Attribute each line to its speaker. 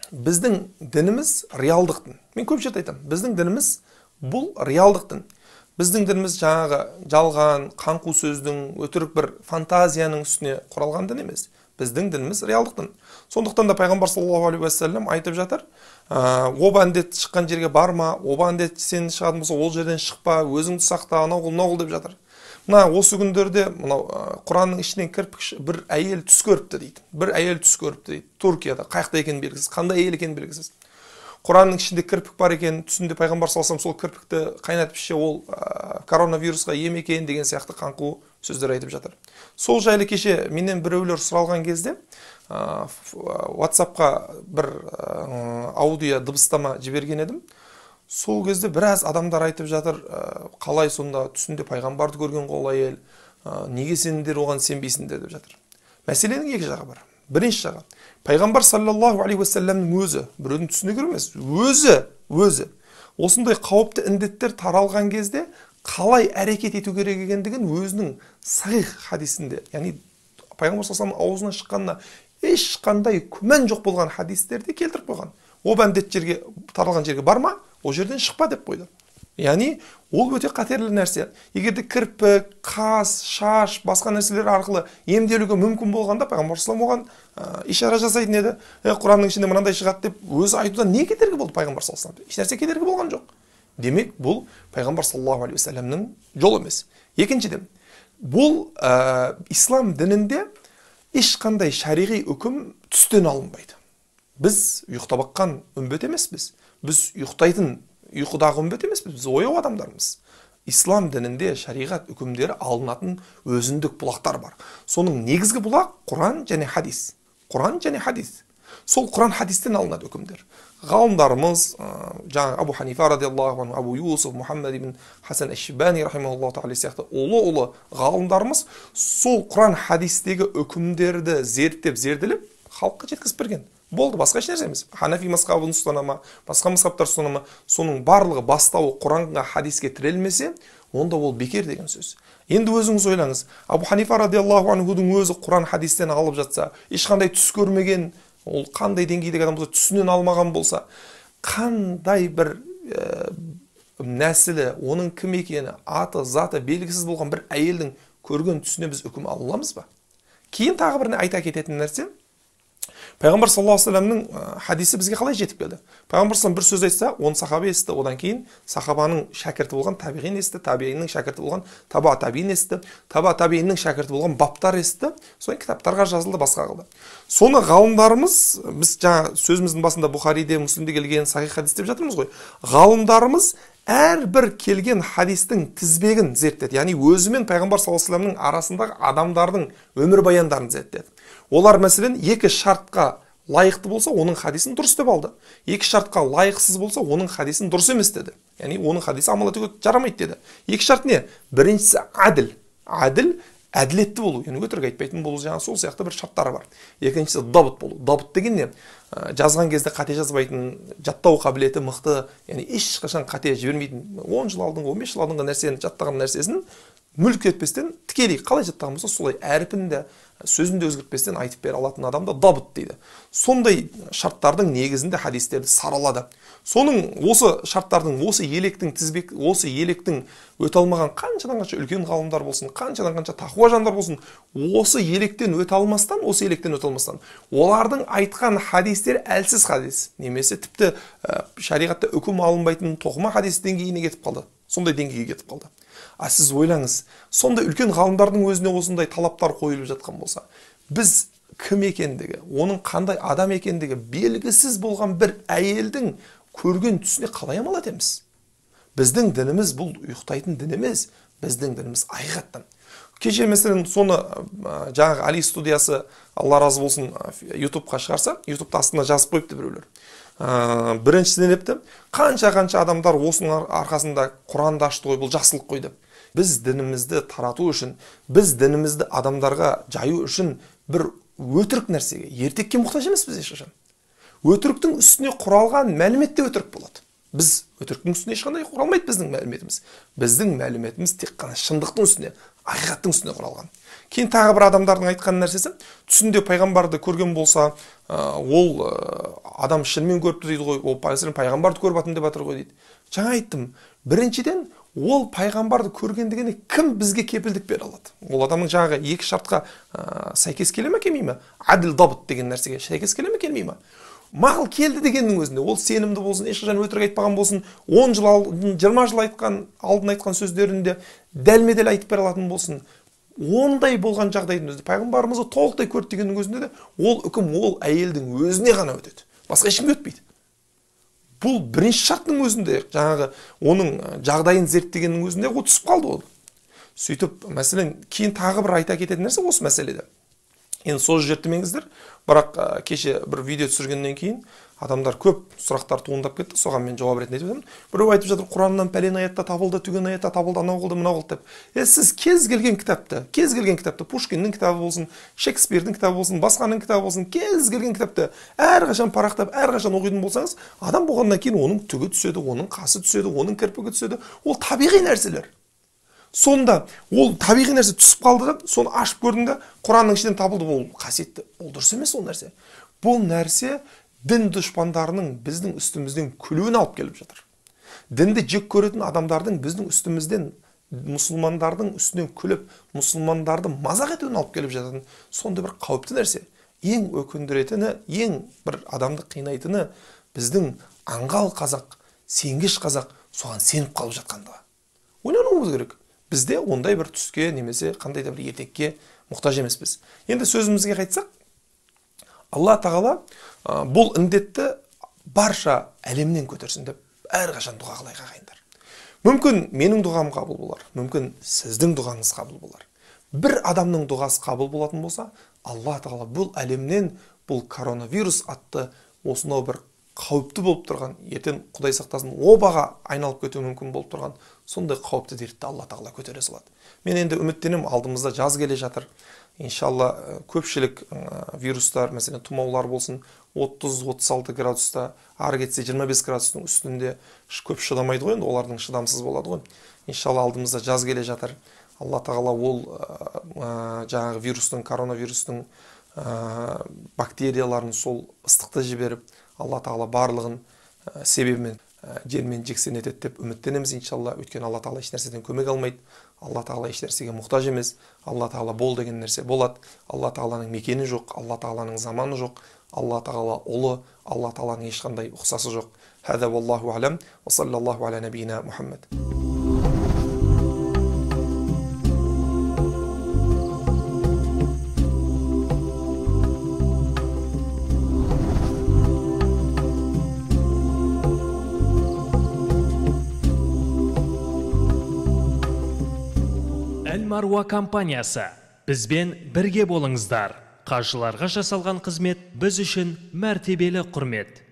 Speaker 1: біздің дініміз реалдық дін. Мен көп жерде айтамын, біздің дініміз бұл реалдық дін. Біздің дініміз жаңағы жалған, қаңқу сөздің, өтірік бір фантазияның үстіне құралған дін емес. Біздің дініміз реалдық дін. Сондықтан да пайғамбар саллаллаху алейхи уассалам айтып жатыр, оба індет шыққан жерге барма, оба індет сен шығатын болса ол жерден шықпа, өзіңді сақта, анау қыл деп жатыр. Мына осы күндерде мынау Құранның ішінен кірпік бір әйел түс көріпті дейді. Бір әйел түс көріпті дейді. Туркияда қайда екені белгісіз, қандай әйел екені белгісіз. Құранның ішінде кірпік бар екен, түсінде пайғамбар саллаллаху алейхи вассалам сол кірпікті қайнатып ішсе, ол коронавирусқа ем екен деген сияқты қаңқу сөздер айтып жатыр. Сол жайлы кеше менен біреулер сұралған кезде WhatsApp-қа бір аудио дыбыстама жіберген едім. Сол кезде біраз адамдар айтып жатыр, қалай сонда түсінде пайғамбарды көрген қол әйел, неге сендер оған сенбейсіңдер деп жатыр. Мәселенің екі жағы бар. Бірінші жағы, пайғамбар саллаллаху алейхи уассаламның өзі, біреудің түсіне көрмес, өзі осындай қауіпті індеттер таралған кезде қалай әрекет ету керек екендігін өзінің сахих хадисінде, яғни пайғамбар саллаллаху алейхи вассаламның аузынан шыққанына ешқандай күмән жоқ болған хадистерді келтіріп қойған. Оба індет жерге таралған жерге барма, ол жерден шықпа деп қойды. Яғни ол өте қатерлі нәрсе. Егерде кірпік, қас, шаш, басқа нәрселер арқылы емделуге мүмкін болғанда пайғамбар саллаллаху алейхи вассалам оған ишара жасайтын еді. Құранның ішінде мынандай шығады деп өзі айтудан не кедергі болды пайғамбар саллаллаху алейхи вассалам? Ешнәрсе кедергі болған жоқ. Демек, бұл пайғамбар саллаллаху алейхи вассаламның жолы емес. Екіншіден, бұл ислам дінінде ешқандай шариғи үкім түстен алынбайды. Біз ұйықтап баққан үмбет емеспіз. Біз ұйықтайтын ұйқыдағы үмбет емеспіз. Біз ояу адамдармыз. Ислам дінінде шариғат үкімдері алынатын өзіндік бұлақтар бар. Соның негізгі бұлақ Құран және хадис. Құран және хадис. Сол Құран хадистен алынады үкімдер. Ғалымдарымыз, жаңағы Абу Ханифа радиаллаху анху, Абу Юсуф, Мухаммад ибн Хасан аш-Шибани рахимахуллаху тағала сияқты ұлы ғалымдарымыз сол Құран хадистегі үкімдерді зерделеп халыққа жеткізіп берген. Болды, басқа еш нәрсе емес. Ханафи мазхабын ұстанама, басқа мазхабтар ұстанама, соның барлығы бастауы Құранға, хадиске тірелмесе, онда ол бекер деген сөз. Енді өзіңіз ойлаңыз, Абу Ханифа радиаллаху анхудың өзі Құран хадистен алып жатса, ешқандай түс көрмеген, ол қандай деңгейдегі адам болса, түсінен алмаған болса, қандай бір нәсілі, оның кім екені, аты, заты белгісіз болған бір әйелдің көрген түсіне біз үкім ала аламыз ба? Кейін тағы бір айта кететін нәрсе, пайғамбар саллаллаху алейхи вассаламның хадисі бізге қалай жетіп келді? Пайғамбар саллаллаху алейхи вассалам бір сөз айтса, оны сахаба естіді, одан кейін сахабаның шәкірті болған табиғин естіді, табиғиннің шәкірті болған таба табиғин естіді, таба табиғиннің шәкірті болған баптар естіді, соның кітаптарға жазылды, басқа қылды. Соны ғалымдарымыз, біз жаңа сөзіміздің басында Бұхариде, Муслимде келген сахих хадис деп жатырмыз ғой. Ғалымдарымыз әрбір келген хадистің тізбегін зерттеді, яғни өзімен пайғамбар саллаллаху алейхи вассаламның арасындағы адамдардың өмірбаяндарын зерттеді. Олар мәселен екі шартқа лайықты болса, оның хадисін дұрыс деп алды. Екі шартқа лайықсыз болса, оның хадисін дұрыс емес деді. Яғни оның хадисі амал етуге жарамайды деді. Екі шарт не? Біріншісі әділ. Әділ әділетті болу, яғни өтірік айтпайтын болу, жаңа сол сияқты бір шарттары бар. Екіншісі дабыт болу. Дабыт деген не? Жазған кезде қате жазбайтын, жаттау қабілеті мықты, яғни ешқашан қате жібермейтін, 10 жыл алдыңғы, 15 жыл алдыңғы нәрсені жаттаған нәрсесін мүлк етпестен тікелей қалай жаттаған болса, солай әрпінде сөзінде өзгертпестен айтып бере алатын адамды дабыт дейді. Сондай шарттардың негізінде хадистерді саралады. Соның осы шарттардың, осы електің өте алмаған қаншадан қанша үлкен ғалымдар болсын, қаншадан қанша тақуа жандар болсын, осы електен өте алмастан, олардың айтқан хадистер әлсіз хадис, немесе тіпті шариғатта үкім алынбайтын тоқыма хадис деңгейіне кетіп қалды. Сондай деңгейге кетіп қалды. А сіз ойлаңыз, сондай үлкен ғалымдардың өзіне осындай талаптар қойылып жатқан болса, біз кім екендігі, оның қандай адам екендігі белгісіз болған бір әйелдің көрген түсіне қалай амал етеміз? Біздің дініміз бұл ұйықтайтын дін емес, біздің дініміз ақиқаттан. Кеше мәселен соны жаңағы Али студиясы, Алла разы болсын, YouTube-қа шығарса, YouTube-та астына жазып қойыпты біреулер. Біріншісінен епті, қанша адамдар осының арқасында Құранды ашты ғой, бұл жақсылық қойды. Біз дінімізді тарату үшін, біз дінімізді адамдарға жаю үшін бір өтірік нәрсеге, ертекке мұқтаж емес біз ешқашан. Өтіріктің үстіне құралған мәлімет те өтірік болады. Біз өтіріктің үстіне ешқандай құралмайды біздің мәліметіміз. Біздің мәліметіміз тек қана шындықтың үстіне, ақиқаттың үстіне құралған. Кейін тағы бір адамдардың айтқан нәрсесі, түсінде пайғамбарды көрген болса, ол адам шынымен көріпті дейді ғой, ол пайғамбарды көріп жатырмын деп жатыр ғой дейді. Жаңа айттым, біріншіден ол пайғамбарды көргендігіне кім бізге кепілдік бере алады? Ол адамның жаңағы екі шартқа сәйкес келе ме, келмей ме? Аділ дабыт деген нәрсеге сәйкес келе ме, келмей ме? Мақұл келді дегеннің өзінде, ол сенімді болсын, ешқашан өтірік айтпаған болсын, 10 жыл алдын, 20 жыл алдын айтқан сөздерінде дәлме-дәл айтып бере алатын болсын, ондай болған жағдайдың өзінде пайғамбарымызды толықтай көрді дегеннің өзінде де ол үкім ол әйелдің өзіне ғана өтеді. Басқа ешкімге өтпейді. Бұл бірінші шарттың өзінде, жаңағы оның жағдайын зерттегеннің өзінде ол түсіп қалды ол. Сөйтіп, мәселен, кейін тағы бір айта кететін нәрсе осы мәселеде. Енді сөз жертімеңіздер, бірақ кеше бір видео түсіргеннен кейін адамдар көп сұрақтар туындап кетті, соған мен жауап ретінде айтып жатырмын. Біреу айтып жатыр, Құраннан пәлен аятта табылды, түген аятта табылды, анау қылды, мынау қылды деп. Сіз кез келген кітапты, Пушкиннің кітабы болсын, Шекспирдің кітабы болсын, басқаның кітабы болсын, кез келген кітапты әрқашан парақтап, әрқашан оқитын болсаңыз, адам болғаннан кейін оның түгі түседі, оның қасы түседі, оның кірпігі түседі. Ол табиғи нәрселер. Сонда ол табиғи нәрсе түсіп қалды да, соны ашып көрдің да, Құранның ішінен табылды, ол қасиетті. Ол дұрыс емес ол нәрсе. Бұл нәрсе дін дұшпандарының біздің үстімізден күлуін алып келіп жатыр. Дінді жек көретін адамдардың біздің үстімізден, мұсылмандардың үстінен күліп, мұсылмандарды мазақ етуін алып келіп жататын сондай бір қауіпті нәрсе. Ең өкіндіретіні, ең бір адамды қинайтыны біздің аңғал қазақ, сенгіш қазақ соған сеніп қалып жатқандығы. Ойлануымыз керек. Бізде ондай бір түске немесе қандай да бір ертекке мұқтаж емеспіз. Енді сөзімізге қайтсақ, Алла тағала бұл індетті барша әлемнен көтерсін деп әрқашан дұға қылайық ағайындар. Мүмкін менің дұғам қабыл болар, мүмкін сіздің дұғаңыз қабыл болар. Бір адамның дұғасы қабыл болатын болса, Алла тағала бұл әлемнен бұл коронавирус атты осынау бір қауіпті болып тұрған, ертең Құдай сақтасын обаға айналып кетуі мүмкін болып тұрған сондай қауіпті дертті Алла тағала көтере салады. Мен енді үміттенем, алдымызда жаз келе жатыр. Иншалла көпшілік вирустар, мәселен тұмаулар болсын, 30-36 градуста, ары кетсе 25 градустың үстінде көп шыдамайды ғой, олардың шыдамсыз болады ғой. Иншалла алдымызда жаз келе жатыр. Алла тағала ол жаңағы вирустың, коронавирустың бактерияларын сол ыстықты жіберіп, Алла тағала барлығын себебімен жермен жексен етеді деп үміттенеміз иншалла. Өйткені Алла тағала еш нәрседен көмек алмайды. Алла тағала еш нәрсеге мұқтаж емес. Алла тағала бол деген нәрсе болады. Алла тағаланың мекені жоқ, Алла тағаланың заманы жоқ. Алла тағала ұлы, Алла тағаланың ешқандай ұқсасы жоқ. Хәза валлаху алям, ва саллаллаху аля набийина Мухаммад.
Speaker 2: Әл-Маруа компаниясы. Бізбен бірге болыңыздар. Қажыларға жасалған қызмет біз үшін мәртебелі құрмет.